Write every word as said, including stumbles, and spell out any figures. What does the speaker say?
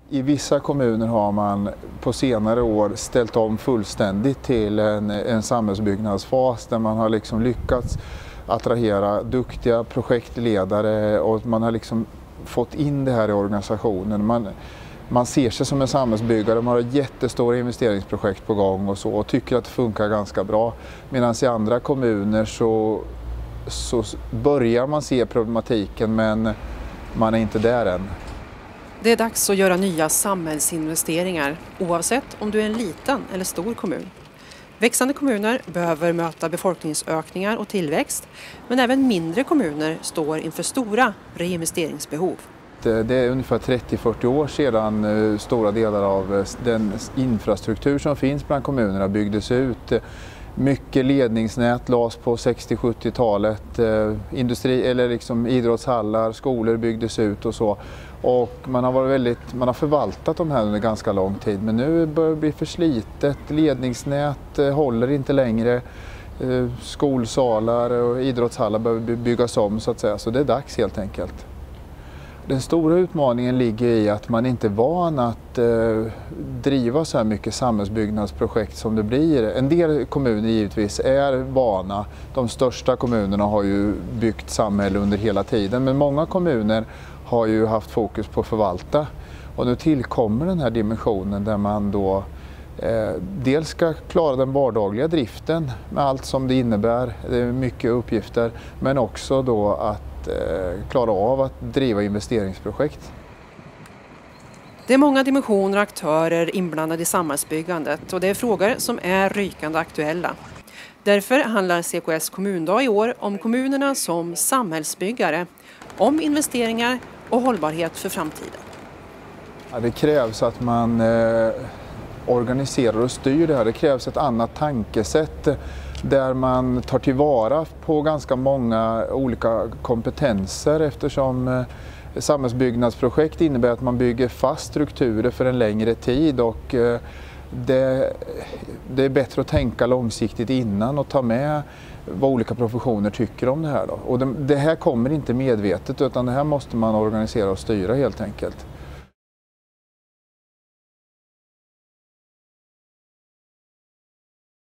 I vissa kommuner har man på senare år ställt om fullständigt till en, en samhällsbyggnadsfas där man har liksom lyckats attrahera duktiga projektledare och man har liksom fått in det här i organisationen. Man, man ser sig som en samhällsbyggare, man har jättestora investeringsprojekt på gång och så och tycker att det funkar ganska bra. Medan i andra kommuner så, så börjar man se problematiken men man är inte där än. Det är dags att göra nya samhällsinvesteringar oavsett om du är en liten eller stor kommun. Växande kommuner behöver möta befolkningsökningar och tillväxt, men även mindre kommuner står inför stora reinvesteringsbehov. Det är ungefär trettio till fyrtio år sedan stora delar av den infrastruktur som finns bland kommunerna byggdes ut. Mycket ledningsnät lades på sextio till sjuttiotalet, industri eller liksom idrottshallar, skolor byggdes ut och så. Och man har varit väldigt, man har förvaltat de här under ganska lång tid, men nu börjar det bli för slitet. Ledningsnät håller inte längre. Skolsalar och idrottshallar behöver byggas om så att säga, så det är dags helt enkelt. Den stora utmaningen ligger i att man inte är van att eh, driva så här mycket samhällsbyggnadsprojekt som det blir. En del kommuner givetvis är vana. De största kommunerna har ju byggt samhälle under hela tiden, men många kommuner har ju haft fokus på att förvalta. Och nu tillkommer den här dimensionen där man då eh, dels ska klara den vardagliga driften med allt som det innebär, det är mycket uppgifter, men också då att klara av att driva investeringsprojekt. Det är många dimensioner och aktörer inblandade i samhällsbyggandet och det är frågor som är rykande aktuella. Därför handlar C K S kommundag i år om kommunerna som samhällsbyggare, om investeringar och hållbarhet för framtiden. Ja, det krävs att man eh, organiserar och styr det här. Det krävs ett annat tankesätt där man tar tillvara på ganska många olika kompetenser eftersom eh, samhällsbyggnadsprojekt innebär att man bygger fast strukturer för en längre tid och eh, det, det är bättre att tänka långsiktigt innan och ta med vad olika professioner tycker om det här. Då. Och det, det här kommer inte medvetet utan det här måste man organisera och styra helt enkelt.